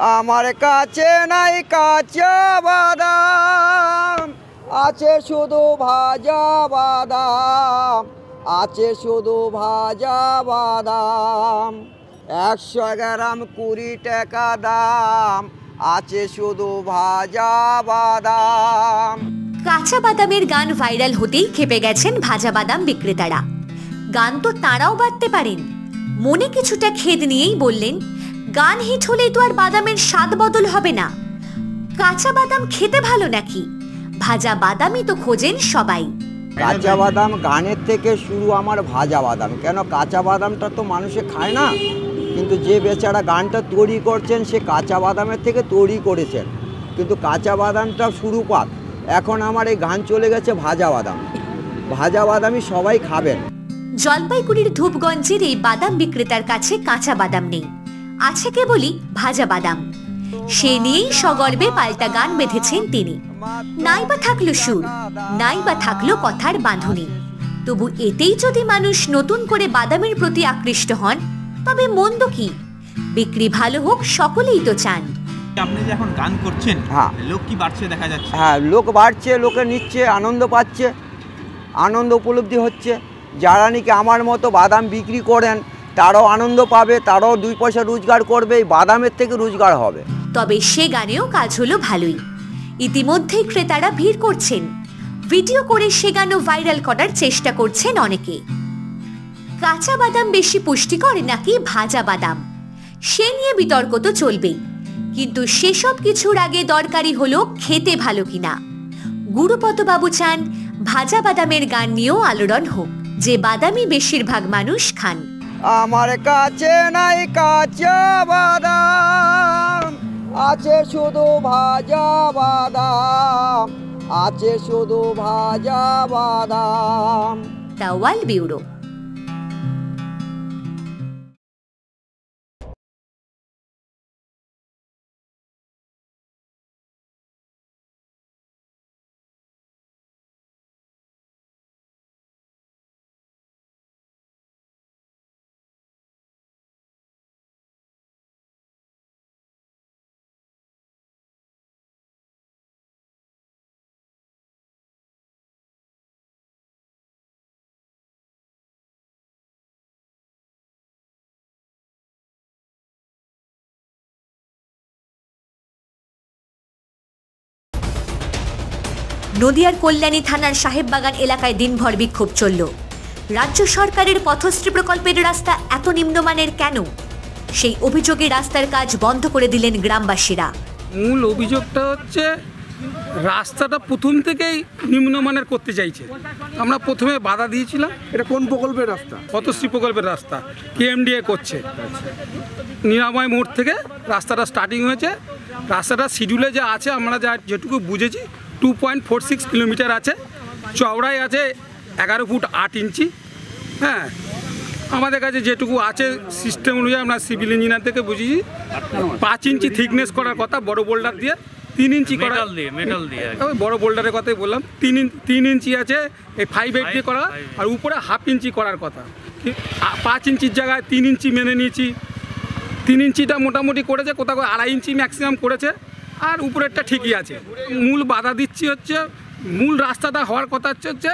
আমার কাছে নাই কাঁচা বাদাম, আছে শুধু ভাজা বাদাম, আছে শুধু ভাজা বাদাম। 100 গ্রাম 20 টাকা দাম, আছে শুধু ভাজা বাদাম। কাঁচা বাদামের গান ভাইরাল হতেই খেপে গেছেন ভাজা বাদাম বিক্রেতারা। গান তো তাঁরাও বাঁধতে পারেন। মনে কিছুটা খেদ নিয়েই বললেন, গান হিট হলেই তো আর বাদামের স্বাদ বদল হবে না। কাঁচা বাদাম খেতে ভালো নাকি? ভাজা বাদামই তো খোঁজেন সবাই। কাঁচা বাদাম গানের থেকে শুরু আমার ভাজা বাদাম। কেন কাঁচা বাদামটা তো মানুষে খায় না, কিন্তু যে বেচারা গানটা তৈরি করছেন সে কাঁচা বাদামের থেকে তৈরি করেছেন, কিন্তু কাঁচা বাদামটা শুরু পাক। এখন আমার এই গান চলে গেছে ভাজা বাদাম। ভাজা বাদামই সবাই খাবেন। জলপাইগুড়ির ধূপগঞ্জের এই বাদাম বিক্রেতার কাছে কাঁচা বাদাম নেই, আছে কেবলই ভাজা বাদাম। সে নিয়েই সগর্বে পাল্টা গান বেঁধেছেন তিনি। নাই বা থাকলো সুর, নাই বা থাকলো কথার বাঁধুনি, তবু এতেই যদি মানুষ নতুন করে বাদামের প্রতি আকৃষ্ট হন, তবে মন্দ কি? বিক্রি ভালো হোক সকলেই তো চান। আপনি যে এখন গান করছেন, লোক কি বাড়ছে দেখা যাচ্ছে? হ্যাঁ, লোক বাড়ছে, লোকে নিচ্ছে, আনন্দ পাচ্ছে, আনন্দ উপলব্ধি হচ্ছে। যারা নাকি আমার মতো বাদাম বিক্রি করেন তারাও আনন্দ পাবে, তারাও 2 পয়সা রোজগার করবে, এই বাদামের থেকে রোজগার হবে। তবে সে গানেও কাজ হলো ভালোই। ইতিমধ্যেই ক্রেতারা ভিড় করছেন, ভিডিও করে সে গানও ভাইরাল করার চেষ্টা করছেন অনেকে। কাঁচা বাদাম বেশি পুষ্টিকর নাকি ভাজা বাদাম, সে নিয়ে বিতর্ক তো চলবেই, কিন্তু সেসব কিছুর আগে দরকারি হলো খেতে ভালো কিনা। গুরুপদবাবু চান ভাজা বাদামের গান নিয়েও আলোড়ন হোক, যে বাদামই বেশিরভাগ মানুষ খান। আমার কাছে নাই কাঁচা বাদাম, আছে শুধু ভাজা বাদাম, আছে শুধু ভাজা বাদাম। The world bureau. নদিয়ার কল্যাণী থানার সাহেববাগান এলাকায় দিনভর বিক্ষোভ চলল। রাজ্য সরকারের পথশ্রী প্রকল্পের রাস্তা এত নিম্নমানের কেন? সেই অভিযোগে রাস্তার কাজ বন্ধ করে দিলেন গ্রামবাসীরা। মূল অভিযোগটা হচ্ছে রাস্তাটা প্রথম থেকেই নিম্নমানের করতে চাইছে। আমরা প্রথমে বাধা দিয়েছিলাম। এটা কোন প্রকল্পের রাস্তা? পথশ্রী প্রকল্পের রাস্তা কেএমডিএ করছে। নিরাময় মোড় থেকে রাস্তাটা স্টার্টিং হয়েছে। রাস্তাটা শিডিউলে যা আছে আমরা যেটুকু বুঝেছি 2.46 কিলোমিটার আছে, চওড়াই আছে 11 ফুট 8 ইঞ্চি। হ্যাঁ, আমাদের কাছে যেটুকু আছে সিস্টেম অনুযায়ী আমরা সিভিল ইঞ্জিনিয়ার থেকে বুঝেছি 5 ইঞ্চি থিকনেস করার কথা বড় বোল্ডার দিয়ে, 3 ইঞ্চি করা মেটাল দিয়ে, বড় বোল্ডারের কথাই বললাম। 3 ইঞ্চি আছে এই 5/8 দিয়ে করা, আর উপরে 1/2 ইঞ্চি করার কথা। 5 ইঞ্চির জায়গায় 3 ইঞ্চি মেনে নিয়েছি। 3 ইঞ্চিটা মোটামুটি করেছে, কোথাও 2.5 ইঞ্চি ম্যাক্সিমাম করেছে, আর উপরেরটা ঠিকই আছে। মূল বাধা দিচ্ছি হচ্ছে মূল রাস্তাটা হওয়ার কথা হচ্ছে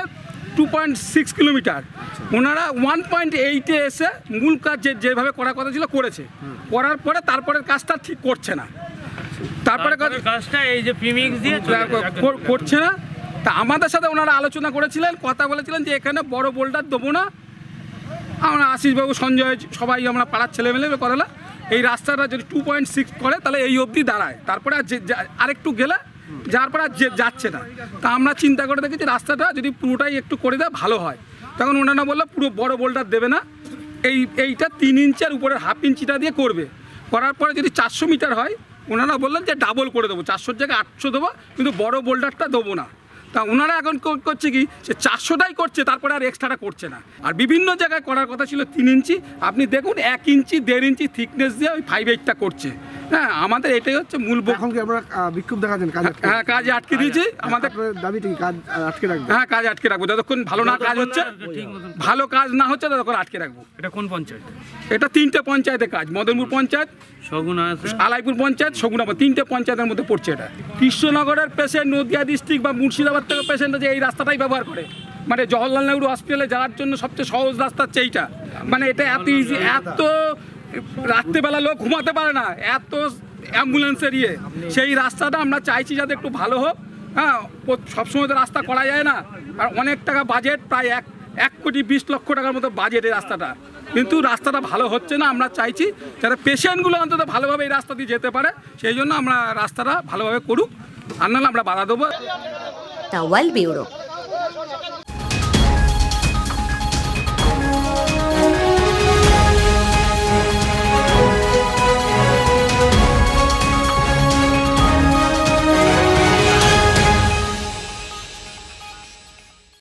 2.6 কিলোমিটার। ওনারা 1.8-এ এসে মূল কাজ যেভাবে করার কথা ছিল করেছে, করার পরে তারপরের কাজটা ঠিক করছে না। তারপরে কাজটা এই যে প্রিমিক্স দিয়ে করছে না। তা আমাদের সাথে ওনারা আলোচনা করেছিলেন, কথা বলেছিলেন যে এখানে বড় বোল্ডার দেবো না। আমরা আশিসবাবু, সঞ্জয়, সবাই আমরা পাড়ার ছেলেমেলে করালাম এই রাস্তাটা যদি 2.6 করে তাহলে এই অবধি দাঁড়ায়, তারপরে আরেকটু গেলে যার পরে আর যাচ্ছে না। তা আমরা চিন্তা করে দেখেছি রাস্তাটা যদি পুরোটাই একটু করে দেয় ভালো হয়। তখন ওনারা বললো পুরো বড় বোল্ডার দেবে না, এইটা 3 ইঞ্চের উপরে 1/2 ইঞ্চিটা দিয়ে করবে। করার পরে যদি 400 মিটার হয় ওনারা বললেন যে ডাবল করে দেবো, 400-র জায়গায় 800 দেবো, কিন্তু বড় বোল্ডারটা দেবো না। তা ওনারা এখন করছে কি, সে 400টাই করছে, তারপরে আর এক্সট্রাটা করছে না। আর বিভিন্ন জায়গায় করার কথা ছিল 3 ইঞ্চি, আপনি দেখুন 1 ইঞ্চি 1.5 ইঞ্চি থিকনেস দিয়ে ওই 5/8টা করছে। হ্যাঁ, আমাদের এটাই হচ্ছে মূল। এখন কি আমরা বিক্ষোভ দেখাচ্ছেন? হ্যাঁ, কাজে আটকে দিয়েছি। আমাদের দাবিটা কি কাজ আটকে রাখবো? হ্যাঁ, কাজ আটকে রাখবো, যতক্ষণ ভালো না কাজ হচ্ছে, ভালো কাজ না হচ্ছে ততক্ষণ আটকে রাখবো। এটা কোন পঞ্চায়েত? এটা 3টে পঞ্চায়েতের কাজ, মদনপুর পঞ্চায়েত, আলাইপুর পঞ্চায়েত, শগুনাবাদ, 3টে পঞ্চায়েতের মধ্যে পড়ছে এটা। কৃষ্ণনগরের পেশেন্ট, নদিয়া ডিস্ট্রিক্ট বা মুর্শিদাবাদ থেকে পেশেন্ট যে এই রাস্তাটাই ব্যবহার করে, মানে জওহরলাল নেহরু হসপিটালে যাওয়ার জন্য সবচেয়ে সহজ রাস্তা হচ্ছে এইটা। মানে এটা এত ইজি, এত রাত্রেবেলা লোক ঘুমাতে পারে না, এত অ্যাম্বুলেন্সের সেই রাস্তাটা আমরা চাইছি যাতে একটু ভালো হোক। হ্যাঁ, সবসময় তো রাস্তা করা যায় না, আর অনেক টাকা বাজেট, প্রায় 1,20,00,000 টাকার মতো বাজেট এই রাস্তাটা, কিন্তু রাস্তাটা ভালো হচ্ছে না। আমরা চাইছি যাতে পেশেন্টগুলো অন্তত ভালোভাবে এই রাস্তা দিয়ে যেতে পারে, সেই জন্য আমরা রাস্তাটা ভালোভাবে করুক, আর নাহলে আমরা বাধা দেবো। The wall bureau.